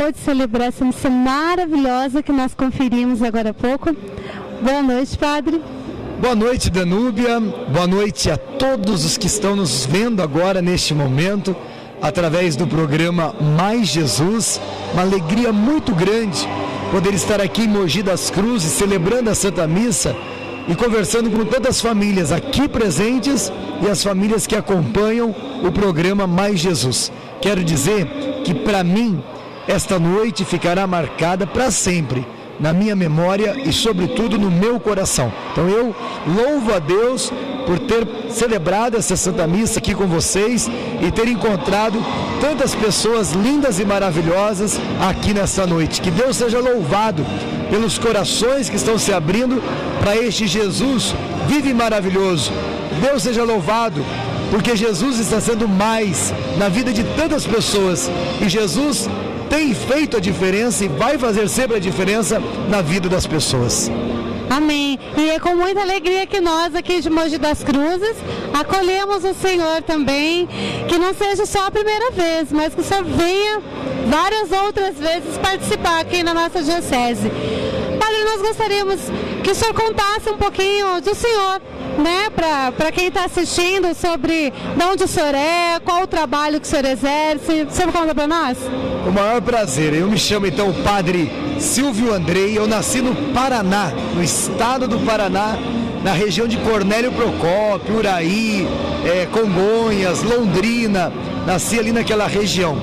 acabou de celebrar essa missa maravilhosa que nós conferimos agora há pouco. Boa noite, Padre. Boa noite, Danúbia. Boa noite a todos os que estão nos vendo agora neste momento, através do programa Mais Jesus. Uma alegria muito grande poder estar aqui em Mogi das Cruzes, celebrando a Santa Missa e conversando com tantas famílias aqui presentes e as famílias que acompanham o programa Mais Jesus. Quero dizer que para mim esta noite ficará marcada para sempre na minha memória e sobretudo no meu coração. Então eu louvo a Deus por ter celebrado essa Santa Missa aqui com vocês e ter encontrado tantas pessoas lindas e maravilhosas aqui nessa noite. Que Deus seja louvado pelos corações que estão se abrindo para este Jesus vivo e maravilhoso. Deus seja louvado porque Jesus está sendo mais na vida de tantas pessoas e Jesus tem feito a diferença e vai fazer sempre a diferença na vida das pessoas. Amém. E é com muita alegria que nós aqui de Mogi das Cruzes acolhemos o Senhor também, que não seja só a primeira vez, mas que o Senhor venha várias outras vezes participar aqui na nossa diocese. Padre, nós gostaríamos que o Senhor contasse um pouquinho do Senhor, né, para quem está assistindo, sobre de onde o Senhor é, qual o trabalho que o Senhor exerce. O Senhor conta para nós? O maior prazer. Eu me chamo então Padre Silvio Andrei. Eu nasci no Paraná, no estado do Paraná, na região de Cornélio Procópio, Uraí, Congonhas, Londrina. Nasci ali naquela região.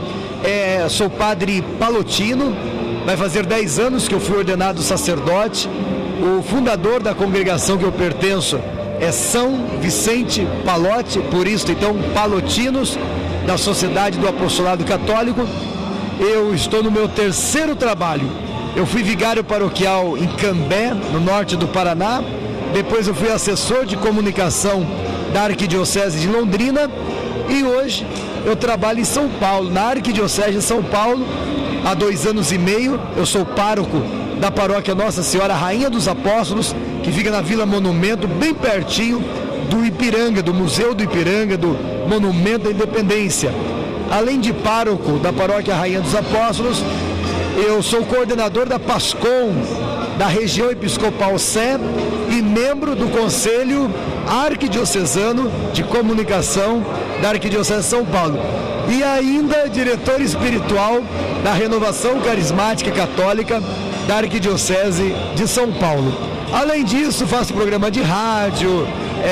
Sou padre palotino, vai fazer 10 anos que eu fui ordenado sacerdote. O fundador da congregação que eu pertenço é São Vicente Palotti, por isso então palotinos da Sociedade do Apostolado Católico. Eu estou no meu 3º trabalho. Eu fui vigário paroquial em Cambé, no norte do Paraná. Depois eu fui assessor de comunicação da Arquidiocese de Londrina. E hoje eu trabalho em São Paulo, na Arquidiocese de São Paulo. Há 2 anos e meio eu sou pároco da paróquia Nossa Senhora Rainha dos Apóstolos, que fica na Vila Monumento, bem pertinho do Ipiranga, do Museu do Ipiranga, do Monumento da Independência. Além de pároco da paróquia Rainha dos Apóstolos, eu sou coordenador da PASCOM, da região episcopal Sé, e membro do Conselho Arquidiocesano de Comunicação da Arquidiocese de São Paulo. E ainda diretor espiritual da Renovação Carismática Católica da Arquidiocese de São Paulo. Além disso, faço programa de rádio,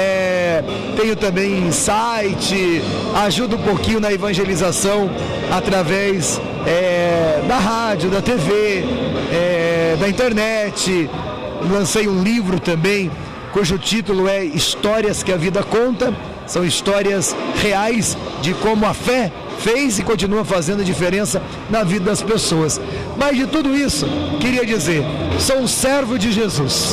tenho também site, ajudo um pouquinho na evangelização através da rádio, da TV, da internet. Lancei um livro também, cujo título é Histórias que a Vida Conta. São histórias reais de como a fé fez e continua fazendo a diferença na vida das pessoas. Mas de tudo isso, queria dizer, sou um servo de Jesus,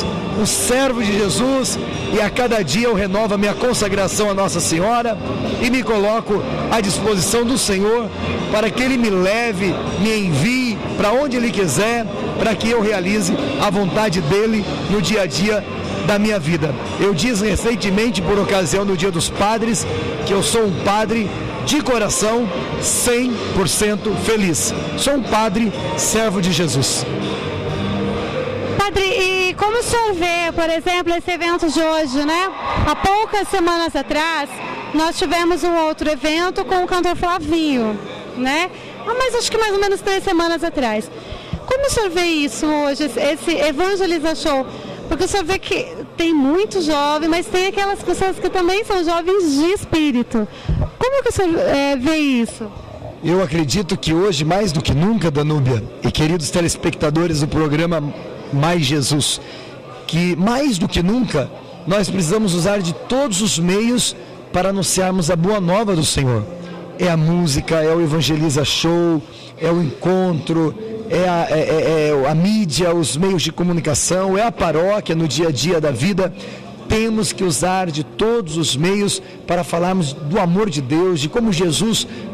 e a cada dia eu renovo a minha consagração a Nossa Senhora e me coloco à disposição do Senhor para que Ele me leve, me envie para onde Ele quiser, para que eu realize a vontade dEle no dia a dia da minha vida. Eu disse recentemente, por ocasião do Dia dos Padres, que eu sou um padre de coração 100% feliz. Sou um padre servo de Jesus. Padre, e como o senhor vê, por exemplo, esse evento de hoje, né? Há poucas semanas atrás, nós tivemos um outro evento com o cantor Flavinho, né? Mas acho que mais ou menos 3 semanas atrás. Como o senhor vê isso hoje, esse Evangeliza Show? Porque o senhor vê que tem muito jovem, mas tem aquelas pessoas que também são jovens de espírito. Como que o senhor vê isso? Eu acredito que hoje, mais do que nunca, Danúbia, e queridos telespectadores do programa Mais Jesus, que mais do que nunca nós precisamos usar de todos os meios para anunciarmos a boa nova do Senhor. É a música, é o Evangeliza Show, é o encontro, é a mídia, os meios de comunicação, é a paróquia no dia a dia da vida. Temos que usar de todos os meios para falarmos do amor de Deus, de como Jesus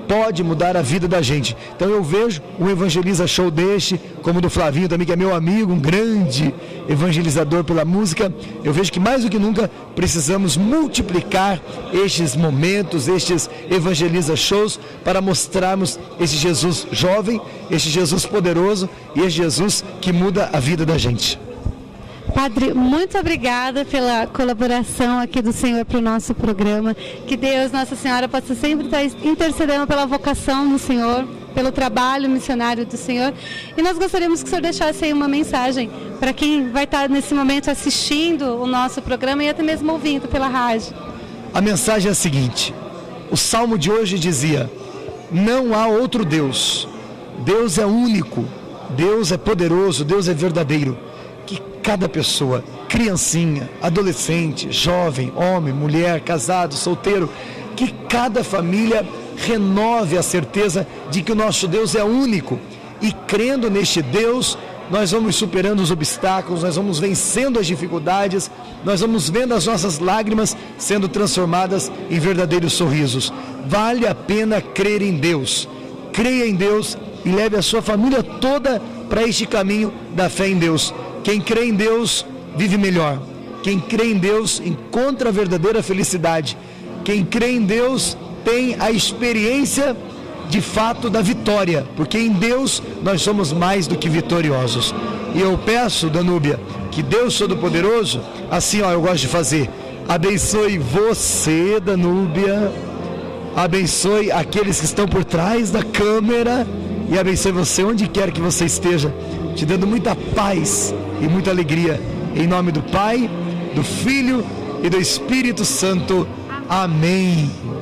pode mudar a vida da gente. Então eu vejo um Evangeliza Show deste, como o do Flavinho também, que é meu amigo, um grande evangelizador pela música. Eu vejo que mais do que nunca precisamos multiplicar estes momentos, estes Evangeliza Shows, para mostrarmos esse Jesus jovem, esse Jesus poderoso e esse Jesus que muda a vida da gente. Padre, muito obrigada pela colaboração aqui do Senhor para o nosso programa. Que Deus, Nossa Senhora, possa sempre estar intercedendo pela vocação do Senhor, pelo trabalho missionário do Senhor. E nós gostaríamos que o Senhor deixasse aí uma mensagem para quem vai estar nesse momento assistindo o nosso programa e até mesmo ouvindo pela rádio. A mensagem é a seguinte: o Salmo de hoje dizia: não há outro Deus. Deus é único, Deus é poderoso, Deus é verdadeiro. Que cada pessoa, criancinha, adolescente, jovem, homem, mulher, casado, solteiro, que cada família renove a certeza de que o nosso Deus é único. E crendo neste Deus, nós vamos superando os obstáculos, nós vamos vencendo as dificuldades, nós vamos vendo as nossas lágrimas sendo transformadas em verdadeiros sorrisos. Vale a pena crer em Deus. Creia em Deus e leve a sua família toda para este caminho da fé em Deus. Quem crê em Deus vive melhor. Quem crê em Deus encontra a verdadeira felicidade. Quem crê em Deus tem a experiência de fato da vitória, porque em Deus nós somos mais do que vitoriosos. E eu peço, Danúbia, que Deus Todo-Poderoso, assim eu gosto de fazer, abençoe você, Danúbia, abençoe aqueles que estão por trás da câmera e abençoe você onde quer que você esteja, te dando muita paz e muita alegria, em nome do Pai, do Filho e do Espírito Santo. Amém.